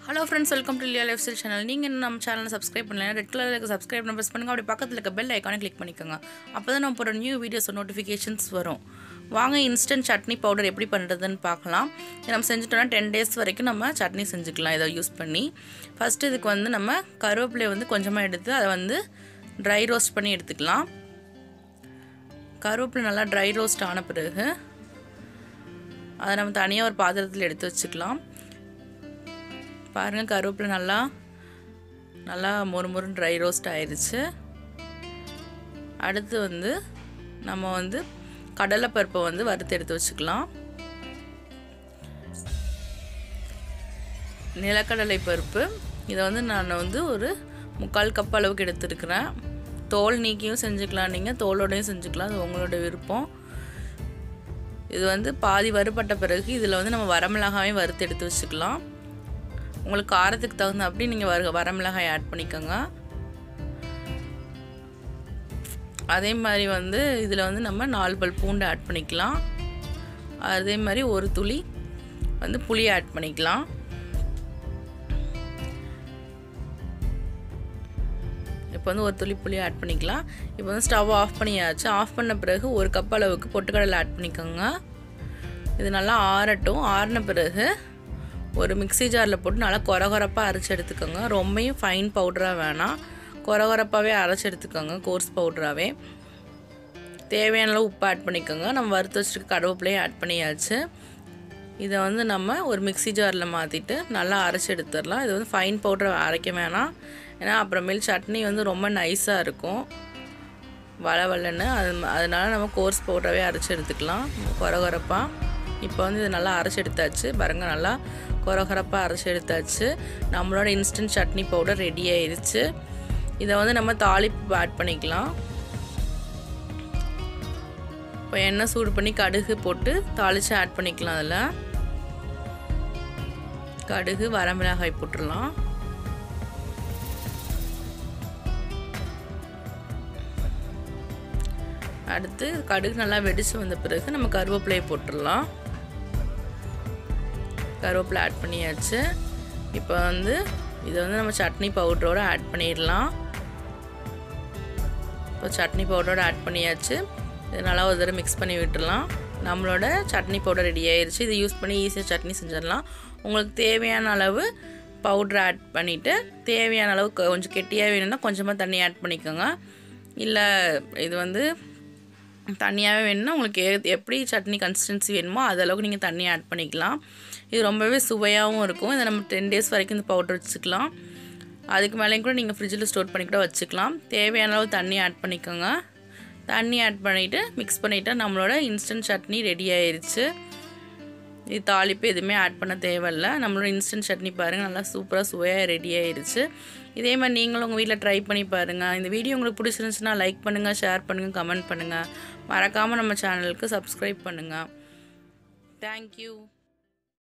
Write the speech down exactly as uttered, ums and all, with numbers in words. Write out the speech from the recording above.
Hello friends, welcome to Leah Lifestyle channel. நீங்க இன்னும் நம்ம சேனலை சப்ஸ்கிரைப் பண்ணல ரெட் கலர்ல இருக்க சப்ஸ்கிரைப் பட்டன் பிரஸ் பண்ணுங்க. அப்படியே பக்கத்துல இருக்க பெல் ஐகானை கிளிக் பண்ணிக்கோங்க. அப்பதான் நம்ம போற நியூ வீடியோஸ் நோட்டிஃபிகேஷன்ஸ் வரும். வாங்க இன்ஸ்டன்ட் சட்னி பவுடர் எப்படி பண்றதுன்னு பார்க்கலாம். இத நம்ம செஞ்சுட்டோம்னா ten days வரைக்கும் நம்ம சட்னி செஞ்சுக்கலாம் இத யூஸ் பண்ணி. ஃபர்ஸ்ட் இதுக்கு வந்து நம்ம கருவேப்பிலை வந்து கொஞ்சமா எடுத்து அதை வந்து ட்ரை ரோஸ்ட் பண்ணி எடுத்துக்கலாம். கருவேப்பிலை நல்லா ட்ரை ரோஸ்ட் ஆன பிறகு அதை நம்ம தனியா ஒரு பாத்திரத்துல எடுத்து வச்சுக்கலாம். பாருங்க கருவேப்பிலை நல்லா நல்லா மொறுமொறு ட்ரை ரோஸ்ட் ஆயிருச்சு. அடுத்து வந்து நம்ம வந்து கடலை பருப்பை வந்து வறுத்து எடுத்து வச்சுக்கலாம். நிலக்கடலை பருப்பு இதை வந்து நான் வந்து ஒரு முக்கால் கப் அளவுக்கு எடுத்துருக்கிறேன். தோல் நீக்கியும் செஞ்சுக்கலாம், நீங்கள் தோலோடையும் செஞ்சுக்கலாம், அது உங்களோட விருப்பம். இது வந்து பாதி வறுபட்ட பிறகு இதில் வந்து நம்ம வரமிளகாயும் வறுத்து எடுத்து வச்சுக்கலாம். உங்களுக்கு காரத்துக்கு தகுந்த அப்படி நீங்கள் வர வரமிளகாய் ஆட் பண்ணிக்கோங்க. அதே மாதிரி வந்து இதில் வந்து நம்ம நாலு பல் பூண்டு ஆட் பண்ணிக்கலாம். அதே மாதிரி ஒரு துளி வந்து புளி ஆட் பண்ணிக்கலாம். இப்போ வந்து ஒரு துளி புளி ஆட் பண்ணிக்கலாம். இப்போ வந்து ஸ்டவ் ஆஃப் பண்ணியாச்சு. ஆஃப் பண்ண பிறகு ஒரு கப் அளவுக்கு பொட்டுக்கடலை ஆட் பண்ணிக்கோங்க. இது நல்லா ஆறட்டும். ஆறின பிறகு ஒரு மிக்ஸி ஜாரில் போட்டு நல்லா கொரகொரப்பாக அரைச்சி எடுத்துக்கோங்க. ரொம்பவும் ஃபைன் பவுடராக வேணாம், கொரகொரப்பாகவே அரைச்சி எடுத்துக்கோங்க, கோர்ஸ் பவுடராகவே. தேவையான அளவு உப்பு ஆட் பண்ணிக்கோங்க. நம்ம வறுத்து வச்சுருக்க கருவேப்பிலையும் ஆட் பண்ணியாச்சு. இதை வந்து நம்ம ஒரு மிக்ஸி ஜாரில் மாற்றிட்டு நல்லா அரைச்சி எடுத்துடலாம். இது வந்து ஃபைன் பவுடரை அரைக்க வேணாம், ஏன்னா அப்புறமேல் சட்னி வந்து ரொம்ப நைஸாக இருக்கும் வள வளன்னு. அது அதனால் நம்ம கோர்ஸ் பவுடராகவே அரைச்சி எடுத்துக்கலாம் கொரகொரப்பாக. இப்போ வந்து இது நல்லா அரைச்சி எடுத்தாச்சு. பாருங்கள், நல்லா கொரகொரப்பாக அரைச்சி எடுத்தாச்சு. நம்மளோட இன்ஸ்டன்ட் சட்னி பவுடர் ரெடி ஆயிடுச்சு. இதை வந்து நம்ம தாளிப்பு ஆட் பண்ணிக்கலாம். இப்போ எண்ணெய் சூடு பண்ணி கடுகு போட்டு தாளித்து ஆட் பண்ணிக்கலாம். அதில் கடுகு வரமிளகாய் போட்டுடலாம். அடுத்து கடுகு நல்லா வெடிச்சு வந்த பிறகு நம்ம கருவேப்பிலையை போட்டுடலாம். கருவேப்பிலை ஆட் பண்ணியாச்சு. இப்போ வந்து இதை வந்து நம்ம சட்னி பவுடரோடு ஆட் பண்ணிடலாம். இப்போ சட்னி பவுடரோடு ஆட் பண்ணியாச்சு. இது நல்லா ஒரு தடவை மிக்ஸ் பண்ணி விட்டுடலாம். நம்மளோட சட்னி பவுடர் ரெடி ஆயிடுச்சு. இதை யூஸ் பண்ணி ஈஸியாக சட்னி செஞ்சிடலாம். உங்களுக்கு தேவையான அளவு பவுடர் ஆட் பண்ணிவிட்டு தேவையான அளவு கொஞ்சம் கெட்டியாக வேணும்னா கொஞ்சமாக தண்ணி ஆட் பண்ணிக்கோங்க. இல்லை இது வந்து தண்ணியாகவே வேணும்னா உங்களுக்கு எப்படி சட்னி கன்சிஸ்டன்சி வேணுமோ அது அளவுக்கு நீங்கள் தண்ணி ஆட் பண்ணிக்கலாம். இது ரொம்பவே சுவையாகவும் இருக்கும். இதை நம்ம டென் டேஸ் வரைக்கும் இந்த பவுடர் வச்சுக்கலாம். அதுக்கு மேலேயும் கூட நீங்கள் ஃப்ரிட்ஜில் ஸ்டோர் பண்ணி கூட வச்சுக்கலாம். தேவையான அளவு தண்ணி ஆட் பண்ணிக்கோங்க. தண்ணி ஆட் பண்ணிவிட்டு மிக்ஸ் பண்ணிவிட்டு நம்மளோட இன்ஸ்டன்ட் சட்னி ரெடி ஆயிடுச்சு. இது தாளிப்பு எதுவுமே ஆட் பண்ண தேவையில்லை. நம்மளோட இன்ஸ்டன்ட் சட்னி பாருங்கள், நல்லா சூப்பராக சுவையாக ரெடி ஆயிடுச்சு. இதே மாதிரி நீங்களும் உங்கள் வீட்டில் ட்ரை பண்ணி பாருங்கள். இந்த வீடியோ உங்களுக்கு பிடிச்சிருந்துச்சுன்னா லைக் பண்ணுங்கள், ஷேர் பண்ணுங்கள், கமெண்ட் பண்ணுங்கள். மறக்காமல் நம்ம சேனலுக்கு சப்ஸ்கிரைப் பண்ணுங்கள். தேங்க்யூ.